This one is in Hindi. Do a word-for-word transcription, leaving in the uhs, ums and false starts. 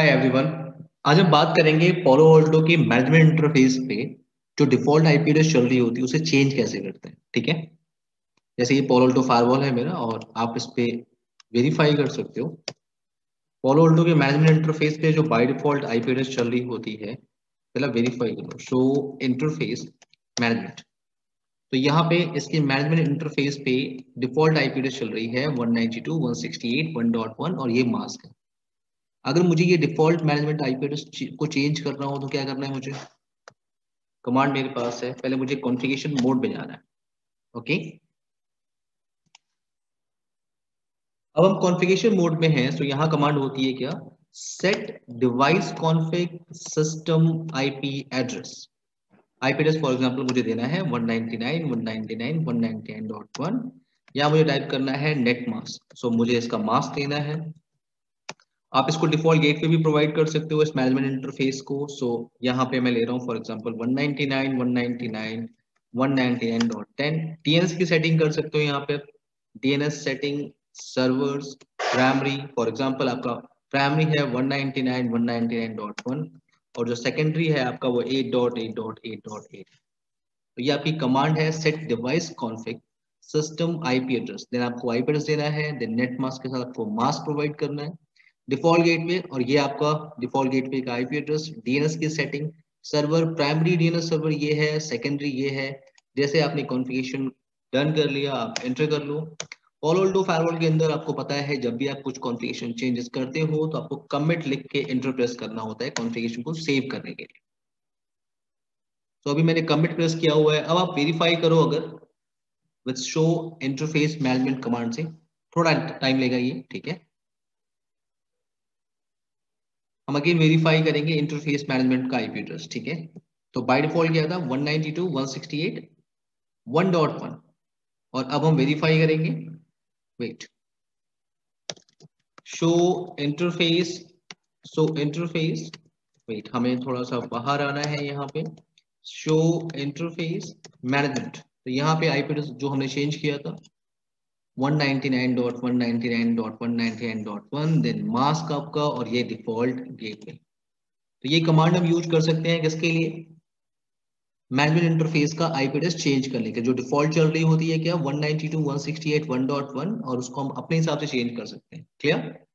Hi everyone. आज हम बात करेंगे पालो अल्टो के मैनेजमेंट इंटरफेस पे जो डिफॉल्ट आईपी एड्रेस चल रही होती है उसे चेंज कैसे करते हैं। ठीक है, जैसे ये पालो अल्टो फायरवॉल है मेरा और आप इस पे वेरीफाई कर सकते हो। पालो अल्टो के मैनेजमेंट इंटरफेस पे जो बाय डिफॉल्ट आईपी एड्रेस चल रही होती है, पहला वेरीफाई करो शो इंटरफेस मैनेजमेंट। तो यहाँ पे इसके मैनेजमेंट इंटरफेस पे डिफॉल्ट आईपी एड्रेस चल रही है one ninety two dot one sixty eight dot one dot one और ये मास्क है। अगर मुझे ये डिफॉल्ट मैनेजमेंट आईपी एड्रेस को चेंज करना हो तो क्या करना है, मुझे कमांड मेरे पास है। पहले मुझे कॉन्फ़िगरेशन मोड में जाना है। ओके, अब हम कॉन्फ़िगरेशन मोड में हैं तो यहाँ कमांड होती है क्या, set device config system IP address. IP address for example मुझे देना है one ninety nine dot one ninety nine dot one ninety nine dot one या मुझे टाइप करना है नेट मास्क। सो मुझे इसका मास्क देना है। आप इसको डिफॉल्ट गेट पे भी प्रोवाइड कर सकते हो इस मैनेजमेंट इंटरफेस को। सो so, यहाँ पे मैं ले रहा हूँ for example one ninety nine one ninety nine one ninety nine dot ten. DNS की सेटिंग कर सकते हो यहाँ पे, DNS setting servers primary. For example आपका प्राइमरी है one ninety nine dot one ninety nine dot one और जो सेकेंडरी है आपका वो eight dot eight dot eight dot eight. तो ये आपकी कमांड है set device config system IP address. Then आपको आईपी एड्रेस देना है, देन नेट मास्क के साथ आपको मास्क प्रोवाइड करना है डिफॉल्ट गेटवे। और ये आपका डिफॉल्ट गेटवे का आईपी एड्रेस, डीएनएस की setting server primary DNS server ये है, सेकेंडरी ये है। जैसे आपने कॉन्फ़िगरेशन डन कर लिया, आप एंटर कर लो। पालो अल्टो फायरवॉल के अंदर आपको पता है जब भी आप कुछ कॉन्फ़िगरेशन चेंजेस करते हो तो आपको कमिट लिख के एंटर प्रेस करना होता है कॉन्फ़िगरेशन को सेव करने के लिए। तो अभी मैंने कमिट प्रेस किया हुआ है। अब आप वेरीफाई करो अगर with show interface management command से, थोड़ा टाइम लेगा ये, ठीक है। हम अगेन वेरीफाई करेंगे इंटरफेस मैनेजमेंट का आईपी एड्रेस, ठीक है। तो बाय डिफॉल्ट क्या था one ninety two dot one sixty eight dot one dot one और अब हम वेरीफाई करेंगे। Wait, show interface, show interface, wait हमें थोड़ा सा बाहर आना है यहाँ पे। शो इंटरफेस मैनेजमेंट, तो यहाँ पे आईपी एड्रेस जो हमने चेंज किया था one ninety nine dot one ninety nine dot one ninety nine dot one, then mask आपका और ये डिफॉल्ट गेटवे। तो ये कमांड हम यूज कर सकते हैं किसके लिए, मैनेजमेंट इंटरफेस का आईपी एड्रेस चेंज करने के। जो डिफॉल्ट चल रही होती है क्या one ninety two dot one sixty eight dot one dot one और उसको हम अपने हिसाब से चेंज कर सकते हैं। क्लियर।